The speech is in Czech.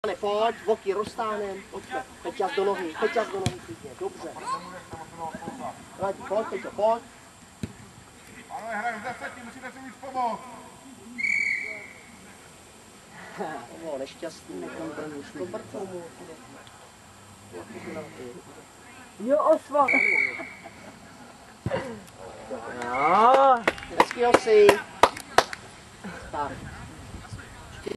Pojď, voky roztáhnem, pojďme, Peťas do nohy, klidně, dobře. Pojď, Peťo, pojď. Ale hraj v 10, musíte si víc pomoct. To bylo nešťastný, škobrtnou mu. Jo, osva. Hezký osy.